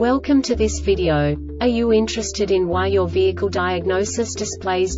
Welcome to this video. Are you interested in why your vehicle diagnosis displays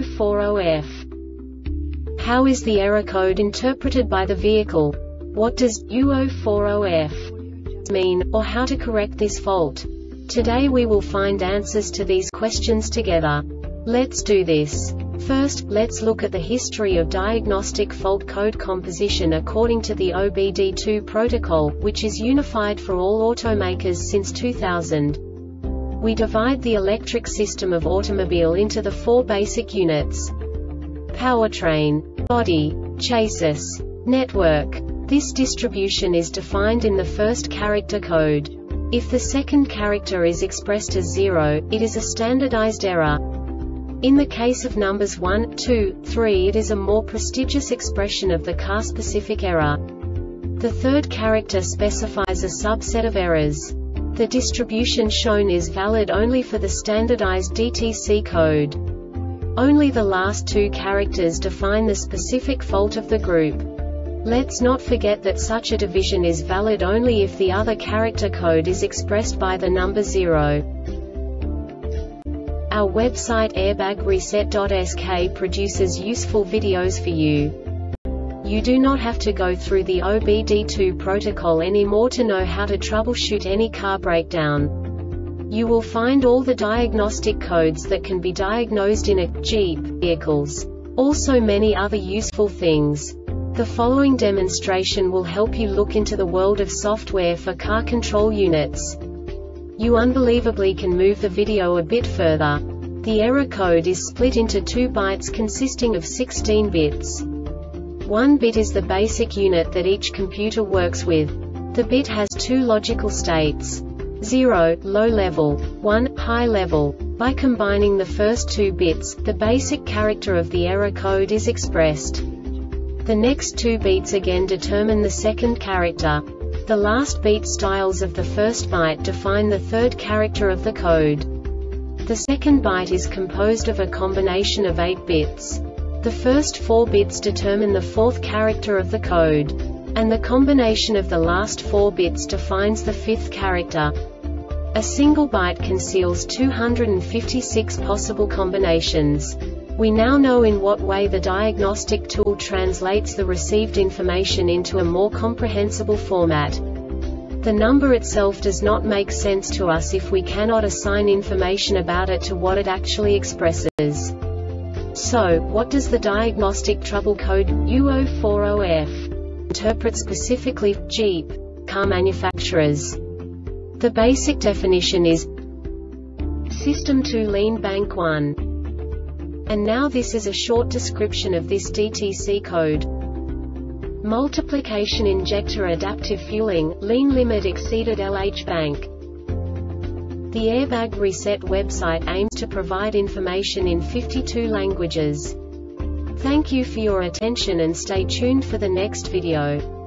UO40F? How is the error code interpreted by the vehicle? What does UO40F mean, or how to correct this fault? Today we will find answers to these questions together. Let's do this. First, let's look at the history of diagnostic fault code composition according to the OBD2 protocol, which is unified for all automakers since 2000. We divide the electric system of automobile into the four basic units: powertrain, body, chassis, network. This distribution is defined in the first character code. If the second character is expressed as 0, it is a standardized error. In the case of numbers 1, 2, 3, it is a more prestigious expression of the car-specific error. The third character specifies a subset of errors. The distribution shown is valid only for the standardized DTC code. Only the last two characters define the specific fault of the group. Let's not forget that such a division is valid only if the other character code is expressed by the number 0. Our website airbagreset.sk produces useful videos for you. You do not have to go through the OBD2 protocol anymore to know how to troubleshoot any car breakdown. You will find all the diagnostic codes that can be diagnosed in a Jeep vehicles. Also many other useful things. The following demonstration will help you look into the world of software for car control units. You unbelievably can move the video a bit further. The error code is split into 2 bytes consisting of 16 bits. 1 bit is the basic unit that each computer works with. The bit has 2 logical states: 0, low level, 1, high level. By combining the first 2 bits, the basic character of the error code is expressed. The next 2 beats again determine the second character. The last beat styles of the first byte define the third character of the code. The second byte is composed of a combination of 8 bits. The first 4 bits determine the fourth character of the code. And the combination of the last 4 bits defines the fifth character. A single byte conceals 256 possible combinations. We now know in what way the diagnostic tool translates the received information into a more comprehensible format. The number itself does not make sense to us if we cannot assign information about it to what it actually expresses. So, what does the diagnostic trouble code UO40F interpret specifically for Jeep car manufacturers? The basic definition is System 2 Lean Bank 1. And now this is a short description of this DTC code. Multiplication injector adaptive fueling, lean limit exceeded LH bank. The Airbag Reset website aims to provide information in 52 languages. Thank you for your attention and stay tuned for the next video.